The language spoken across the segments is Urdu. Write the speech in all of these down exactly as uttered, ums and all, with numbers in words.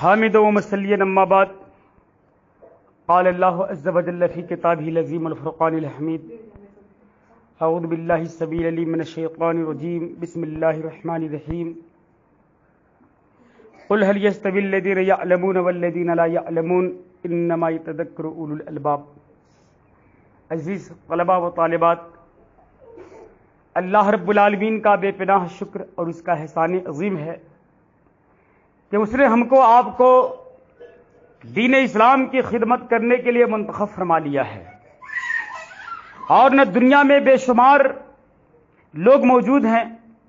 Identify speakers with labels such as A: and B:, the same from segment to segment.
A: حامد و مسلین اما بعد قال اللہ عز و جل فی کتابہ العظیم الفرقان الحمید اعوذ باللہ السمیع العلیم من الشیطان الرجیم بسم اللہ الرحمن الرحیم قل هل يستوي الذين يعلمون والذين لا يعلمون انما يتذكر اولو الالباب۔ عزیز طلباء و طالبات، اللہ رب العالمین کا بے پناہ شکر اور اس کا احسان عظیم ہے کہ اس نے ہم کو آپ کو دین اسلام کی خدمت کرنے کے لیے منتخب فرما لیا ہے، اور نہ دنیا میں بے شمار لوگ موجود ہیں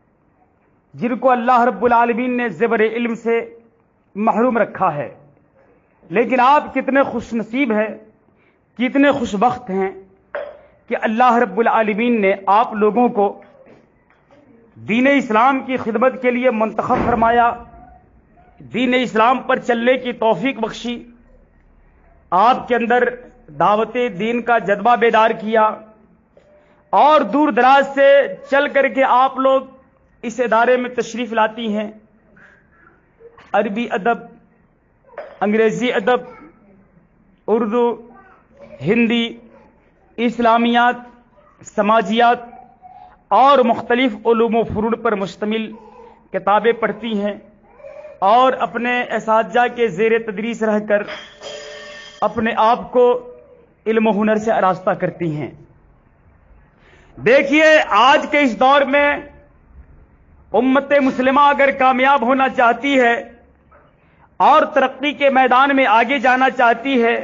A: جن کو اللہ رب العالمین نے زیور علم سے محروم رکھا ہے، لیکن آپ کتنے خوش نصیب ہیں، کتنے خوش بخت ہیں کہ اللہ رب العالمین نے آپ لوگوں کو دین اسلام کی خدمت کے لیے منتخب فرمایا، دین اسلام پر چلنے کی توفیق بخشی، آپ کے اندر دعوت دین کا جذبہ بیدار کیا، اور دور دراز سے چل کر کے آپ لوگ اس ادارے میں تشریف لاتی ہیں۔ عربی ادب، انگریزی ادب، اردو، ہندی، اسلامیات، سماجیات اور مختلف علوم و فنون پر مشتمل کتابیں پڑھتی ہیں، اور اپنے اساتذہ کے زیر تدریس رہ کر اپنے آپ کو علم و ہنر سے آراستہ کرتی ہیں۔ دیکھیے، آج کے اس دور میں امت مسلمہ اگر کامیاب ہونا چاہتی ہے اور ترقی کے میدان میں آگے جانا چاہتی ہے،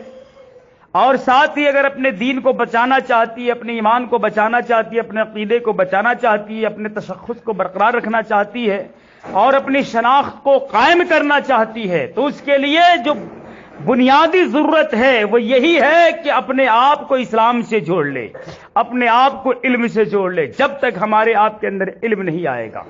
A: اور ساتھ ہی اگر اپنے دین کو بچانا چاہتی ہے، اپنے ایمان کو بچانا چاہتی ہے، اپنے عقیدے کو بچانا چاہتی ہے، اپنے تشخص کو برقرار رکھنا چاہتی ہے اور اپنی شناخت کو قائم کرنا چاہتی ہے، تو اس کے لیے جو بنیادی ضرورت ہے وہ یہی ہے کہ اپنے آپ کو اسلام سے جوڑ لے، اپنے آپ کو علم سے جوڑ لے۔ جب تک ہمارے آپ کے اندر علم نہیں آئے گا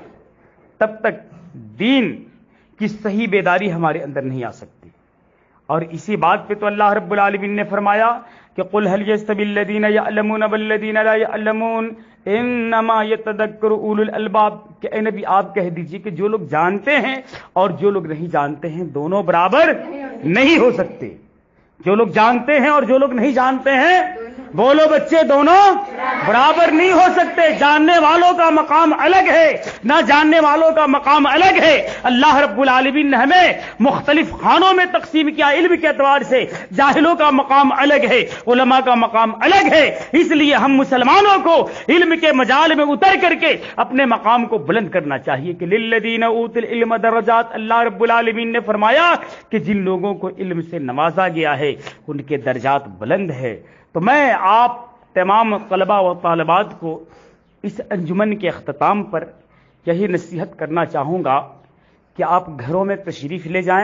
A: تب تک دین کی صحیح بیداری ہمارے اندر نہیں آ سکتی۔ اور اسی بات پہ تو اللہ رب العالمین نے فرمایا کہ قل هل يستوي الذين يعلمون والذين لا يعلمون انما يتذكر اولو الالباب، کہ اے نبی آپ کہہ دیجئے کہ جو لوگ جانتے ہیں اور جو لوگ نہیں جانتے ہیں دونوں برابر نہیں ہو سکتے۔ جو لوگ جانتے ہیں اور جو لوگ نہیں جانتے ہیں، بولو بچے، دونوں برابر نہیں ہو سکتے۔ جاننے والوں کا مقام الگ ہے، نہ جاننے والوں کا مقام الگ ہے۔ اللہ رب العالمین نے ہمیں مختلف خانوں میں تقسیم کیا، علم کے اعتبار سے جاہلوں کا مقام الگ ہے، علماء کا مقام الگ ہے۔ اس لیے ہم مسلمانوں کو علم کے مجال میں اتر کر کے اپنے مقام کو بلند کرنا چاہیے کہ للذین اوتوا العلم درجات۔ اللہ رب العالمین نے فرمایا کہ جن لوگوں کو علم سے نوازا گیا ہے ان کے درجات بلند ہے۔ تو میں آپ تمام طلباء و طالبات کو اس انجمن کے اختتام پر یہی نصیحت کرنا چاہوں گا کہ آپ گھروں میں تشریف لے جائیں،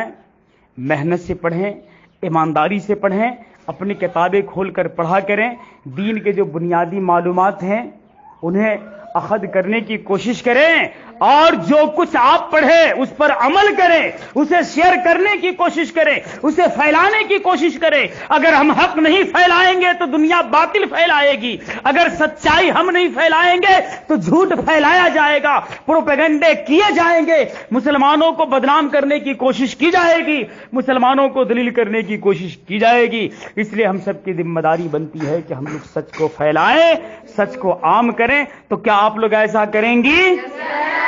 A: محنت سے پڑھیں، ایمانداری سے پڑھیں، اپنی کتابیں کھول کر پڑھا کریں، دین کے جو بنیادی معلومات ہیں انہیں اخذ کرنے کی کوشش کریں، اور جو کچھ آپ پڑھیں اس پر عمل کریں، اسے شیئر کرنے کی کوشش کریں، اسے پھیلانے کی کوشش کریں۔ اگر ہم حق نہیں پھیلائیں گے تو دنیا باطل پھیلائے گی، اگر سچائی ہم نہیں پھیلائیں گے تو جھوٹ پھیلایا جائے گا، پروپیگنڈے کیے جائیں گے، مسلمانوں کو بدنام کرنے کی کوشش کی جائے گی، مسلمانوں کو ذلیل کرنے کی کوشش کی جائے گی۔ اس لیے ہم سب کی ذمہ داری بنتی ہے کہ ہم لوگ سچ کو پھیلائیں، سچ کو عام کریں۔ تو کیا آپ لوگ ایسا کریں گی؟